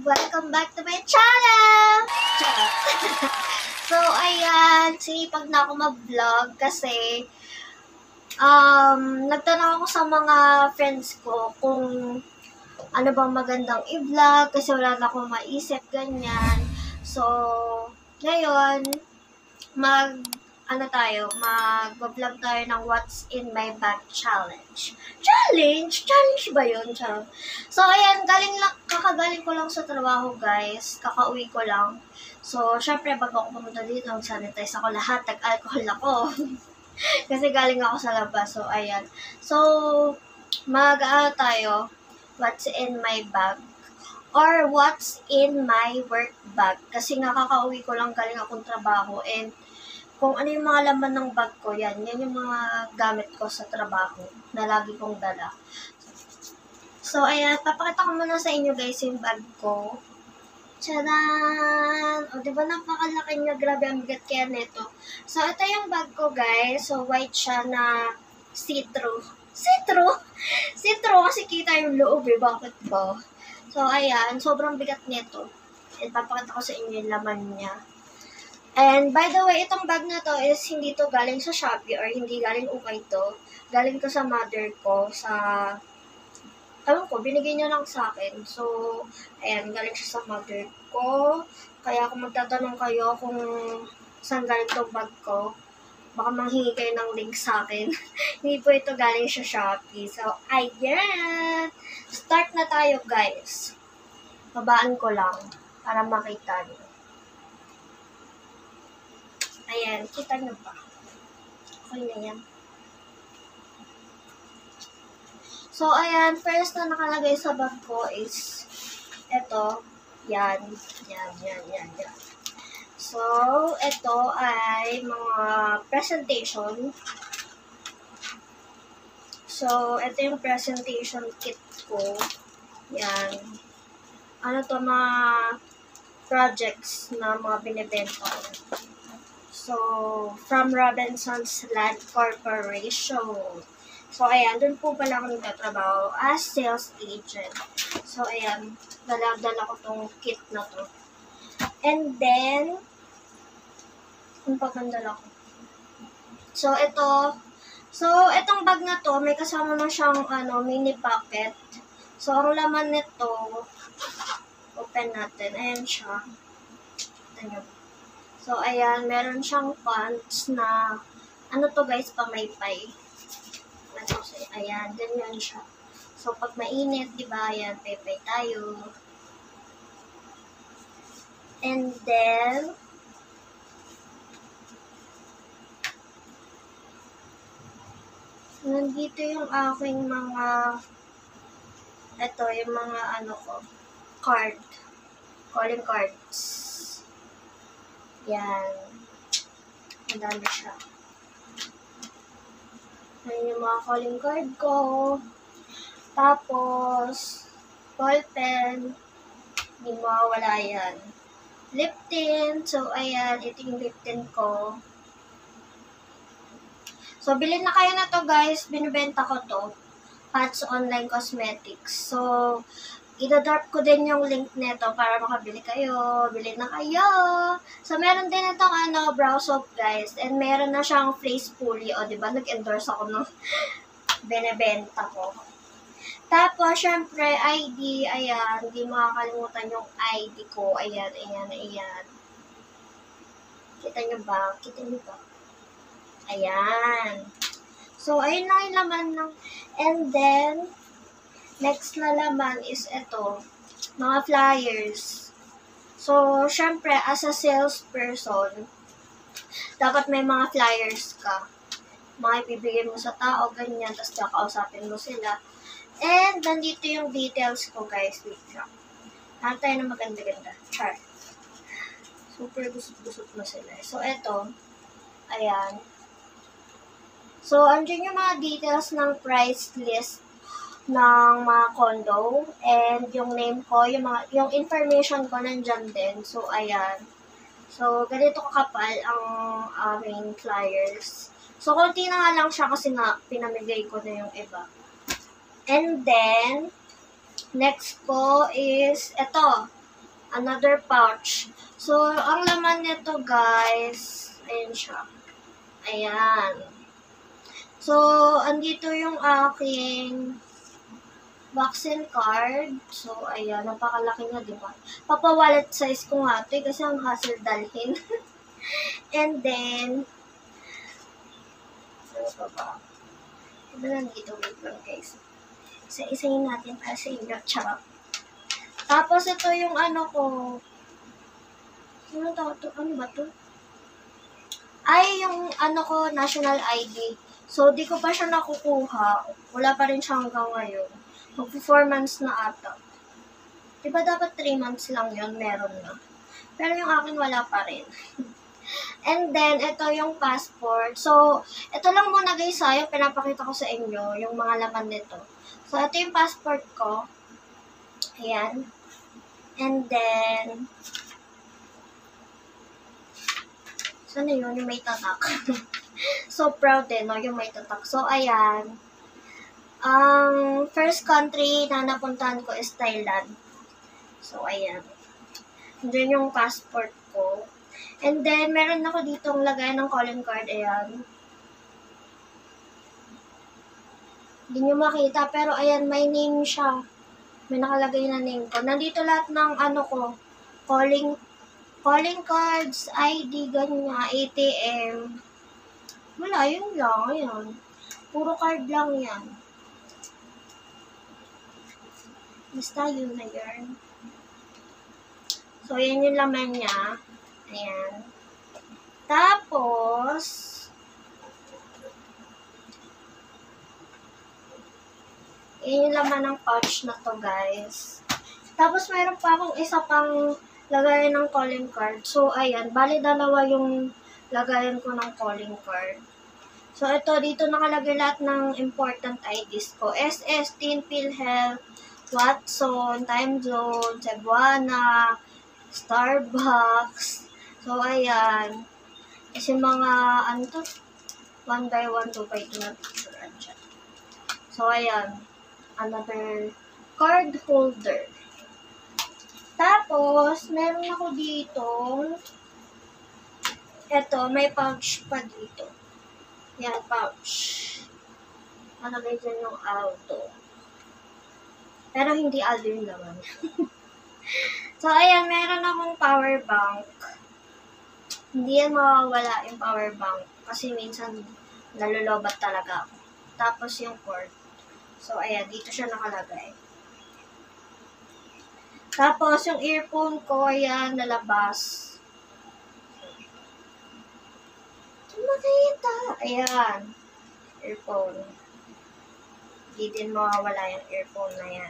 Welcome back to my channel! So, ayan, sinipag na ako mag-vlog kasi nagtanong ako sa mga friends ko kung ano bang magandang i-vlog kasi wala na akong maisip, ganyan. So, ngayon, mag-vlog tayo ng What's in My Bag Challenge. Challenge ba yun? So, ayan, kakagaling ko lang sa trabaho, guys. Kakauwi ko lang. So, syempre, bago ako pumunta dito, sanitize ako lahat, tag-alcohol ako. Kasi galing ako sa labas. So, ayan. So, tayo, what's in my bag? Or what's in my work bag? Kasi nga, kakauwi ko lang, galing akong trabaho. And, kung ano yung mga laman ng bag ko, yan yung mga gamit ko sa trabaho na lagi kong dala. So, ayan, papakita ko muna sa inyo guys yung bag ko. Tcharan! O, diba napakalaki niya? Grabe, ang bigat kaya nito. So, ito yung bag ko guys. So, white siya na see-through. See-through kasi kita yung loob eh. Bakit ba? So, ayan, sobrang bigat nito. And papakita ko sa inyo yung laman niya. And by the way, itong bag na to is hindi to galing sa Shopee or hindi galing ukay to. Galing to sa mother ko, binigay niya lang sa akin. So, ayan, galing siya sa mother ko. Kaya kung magtatanong kayo kung saan galing itong bag ko, baka manghingi kayo ng link sa akin. Hindi po ito galing sa Shopee. So, ayan! Start na tayo, guys. Babaan ko lang para makita niyo. Ayan, kita nyo ba? Okay na yan. So, ayan, first na nakalagay sa bag ko is ito. Yan. So, ito ay mga presentation. So, ito yung presentation kit ko. Yan. Ano to, mga projects na mga binibenta ko. So, from Robinson's Land Corporation. So, ayan, dun po pala ako nagtatrabaho as sales agent. So, ayan, dala ko tong kit na to. And then, yung pagkandala ko. So, itong bag na to, may kasama na siyang, mini pocket. So, ang laman nito, open natin. Ayan siya. Ayan. So, ayan, meron siyang pants na, ano to guys, pamaypay. Ayan, ganyan siya. So, pag mainit, diba, ayan, paypay tayo. And then, nandito yung aking mga, yung mga, calling cards. Yan. Madami siya. Ayan yung mga calling card ko. Tapos, ballpen. Hindi mawawala yan. Lip tint. So, ayan. Ito yung lip tint ko. So, bilhin na kayo na to guys. Binibenta ko to. Pat's Online Cosmetics. So, i-drop ko din yung link nito para makabili kayo. Bilhin na kayo. So, meron din itong brow soap, guys. And meron na siyang face fully. O, diba? Nag-endorse ako ng binibenta ko. Tapos, syempre, ID. Ayan. Hindi makakalimutan yung ID ko. Ayan. Kita nyo ba? Ayan. So, ayun lang yung laman ng... And then, next na laman is ito, mga flyers. So, syempre, as a salesperson, dapat may mga flyers ka. Mga ibibigay mo sa tao, ganyan, tapos kakausapin mo sila. And, nandito yung details ko, guys. Wait lang. Lahat tayo na maganda-ganda. Chart. Super gusot-gusot mo sila. So, ito, ayan. So, andyan yung mga details ng price list ng mga condo, and yung name ko, yung information ko nandyan din. So, ayan. So, ganito kakapal ang aming flyers. So, konti na nga lang siya kasi nga pinamigay ko na yung iba. And then, next ko is ito. another pouch. So, ang laman nito, guys, ayan siya. Ayan. So, andito yung aking vaccine card. So, ayan, napakalaki na, di ba? Papa-wallet size ko nga ito, kasi ang hassle dalhin. And then, ano pa ba? Ano lang dito, wait lang, guys. Isa-isayin natin para sa inyo. Charot. Tapos, ito yung ano ko. Ano to? Ano ba to? Ay, yung ano ko, national ID. So, di ko pa siya nakukuha. Wala pa rin siya hanggang ngayon. Mag-4 months na ata. Diba dapat 3 months lang yun, meron na. Pero yung akin wala pa rin. And then, ito yung passport. So, ito lang muna guys ha, yung pinapakita ko sa inyo, yung mga laman nito. So, ito yung passport ko. Ayan. And then, sana yun, yung may tatak. So, proud din, no, yung may tatak. So, ayan. Ang first country na napuntahan ko is Thailand. So, ayan. And then, yung passport ko. And then, meron ako ditong lagay ng calling card. Ayan. Hindi nyo makita, pero ayan, may name siya. May nakalagay na name ko. Nandito lahat ng ano ko. Calling cards, ID, ganyan, ATM. Wala, yun lang. Ayan. Puro card lang yan. Basta yun na yun. So, yan yung laman niya. Ayan. Tapos, yan yung laman ng pouch na to, guys. Tapos, mayroon pa akong isa pang lagayan ng calling card. So, ayan. Bali, dalawa yung lagayan ko ng calling card. So, ito, dito nakalagay lahat ng important IDs ko. SS, Teen, PhilHealth, Watson, Time Zone, Cebuana, Starbucks. So, ayan. Kasi mga, ano to? 1 by 1, 2 by 2 na picturean siya. So, ayan. Another card holder. Tapos, meron ako dito. Ito, may pouch pa dito. Yan, pouch. Nalagay dyan yung Aldo. Pero hindi Aldo yung laman. So, ayan, meron akong power bank. Hindi yan mawawala yung power bank. Kasi minsan, nalulobat talaga ako. Tapos yung cord. So, ayan, dito siya nakalagay. Tapos, yung earphone ko, ayan, nalabas. Makita. Ayan. Earphone. Hindi din mawawala yung earphone na yan.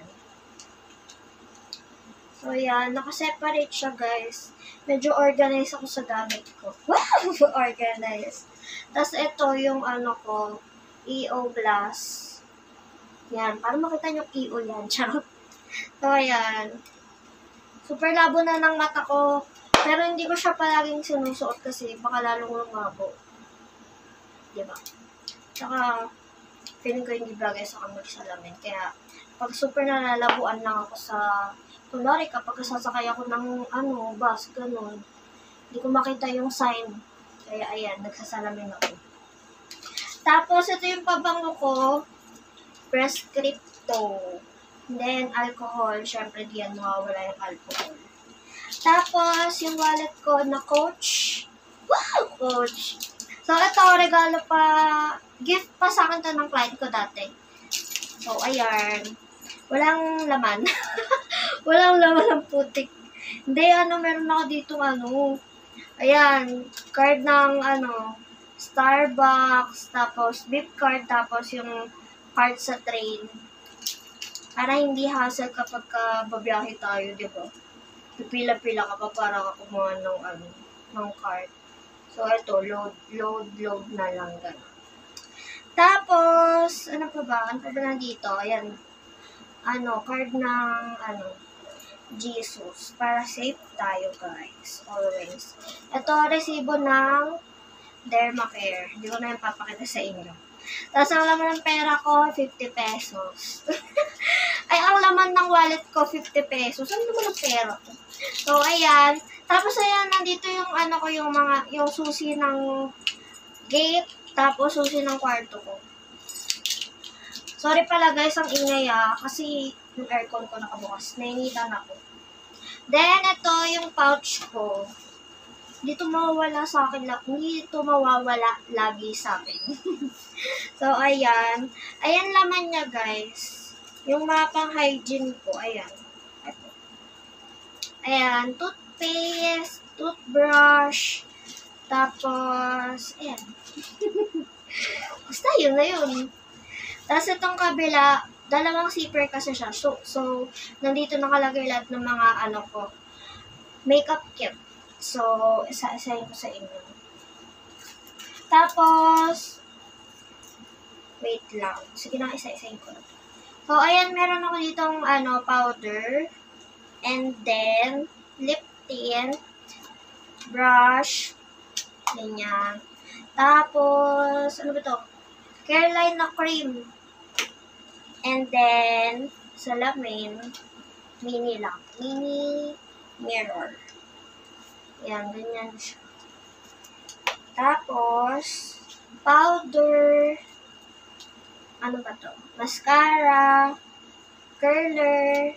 So, ayan. Nakaseparate siya, guys. Medyo organized ako sa gamit ko. Wow! Organized. Tapos, ito yung ano ko, EO Glass. Yan. Para makita nyo EO yan. Charot. So, ayan. Super labo na ng mata ko. Pero hindi ko siya palaging sinusuot kasi baka lalong lumabo. Diba? Tsaka, feeling ko hindi bagay sa kamay salamin. Kaya, pag super nalalabuan lang ako sa, kunwari kapag sasakay ako ng, bus, ganun, hindi ko makita yung sign. Kaya, ayan, nagsasalamin ako. Tapos, ito yung pabango ko, Prescripto. Then, alcohol. Siyempre, di yan mawawala yung alcohol. Tapos, yung wallet ko na Coach. Wow! Coach. So, ito, regalo pa. Gift pa sa akin to ng client ko dati. So, ayan. Walang laman. Walang laman ng putik. Hindi, meron ako dito, ayan, card ng, Starbucks, tapos beep card, tapos yung card sa train. Para hindi hassle kapag babiyahe tayo, di ba? Pipila-pila ka pa para kumuha ng card. So, ito, load na lang gano'n. Tapos, ano pa ba? Ano pa ba nandito? Ayan. Card ng, Jesus. Para safe tayo, guys. Always. Ito, resibo ng Dermacare. Hindi ko na yung papakita sa inyo. Tapos ang laman ng pera ko, 50 pesos. Ay, ang laman ng wallet ko, 50 pesos. Ano naman ang pera ko? So, ayan. Tapos, ayan, nandito yung ano ko, yung susi ng gate, tapos susi ng kwarto ko. Sorry pala guys, ang ingay kasi yung aircon ko nakabukas. Nainitan ako. Then, ito yung pouch ko. Hindi ito mawawala sa akin. Hindi ito mawawala lagi sa akin. So, ayan. Ayan laman niya guys. Yung mga pang-hygiene ko. Ayan. Ito. Ayan. Toothpaste, toothbrush, tapos, ayan. Basta yun na yun. Tapos itong kabila, dalawang zipper kasi siya. So nandito nakalagay lahat ng mga makeup kit. So, isa-isahin ko sa inyo. Tapos, wait lang. Sige na, isa-isahin ko. So, ayan, meron ako ditong powder. And then, lip tint, brush, ganyan. Tapos, ano ba to? Careline na cream. And then, salamin, mini mirror. Yan, ganyan siya. Tapos, powder, ano ba to? Mascara, curler,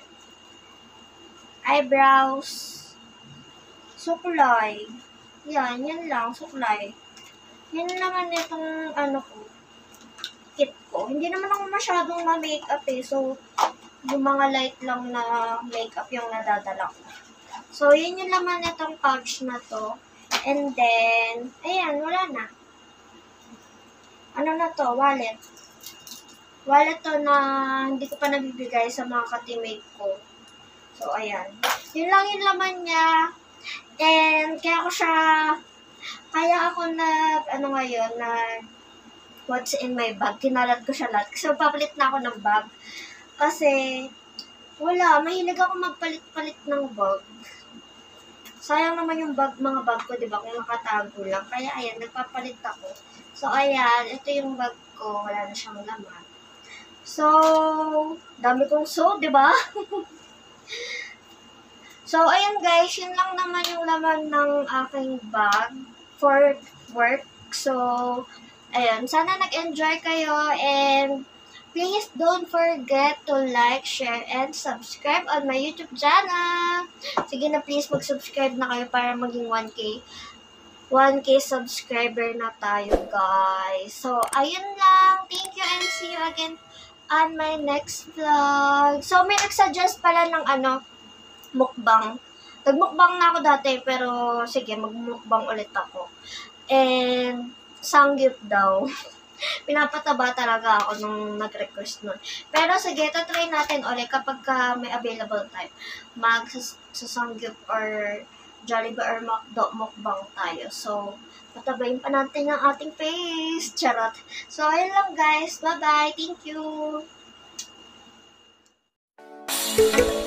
eyebrows, suklay. Yan lang, suklay. Yan naman itong kit ko. Hindi naman ako masyadong ma-makeup so yung mga light lang na makeup yung nadadala ko. So, yun yung laman itong pouch na to. And then, ayan, wala na. Ano na to? Wallet. Wallet to na hindi ko pa nabibigay sa mga ka-teammate ko. So, ayan. Yun lang yung laman niya. And, kaya ako ngayon, what's in my bag. Kinalat ko siya lahat. Kasi papalit na ako ng bag. Kasi, mahilig ako magpalit-palit ng bag. Sayang naman yung mga bag ko, diba? Kung nakatago lang. Kaya, ayan, nagpapalit ako. So, ayan, ito yung bag ko. Wala na siyang laman. So, dami kong diba? So, ayan guys, yun lang naman yung laman ng aking bag for work. So, ayan, sana nag-enjoy kayo and please don't forget to like, share, and subscribe on my YouTube channel. Sige na, please mag-subscribe na kayo para maging 1K subscriber na tayo, guys. So, ayun lang. Thank you and see you again on my next vlog. So, may nagsuggest pala ng mukbang. Nagmukbang na ako dati, pero sige, magmukbang ulit ako. And, sangyup daw. Pinapataba talaga ako nung nag-request nun. Pero sige, try natin ulit kapag may available time. Mag-sangyup or Jollibee or McDo mukbang tayo. So, patabayin pa natin ang ating face. Charot. So, ayun lang guys. Bye-bye. Thank you.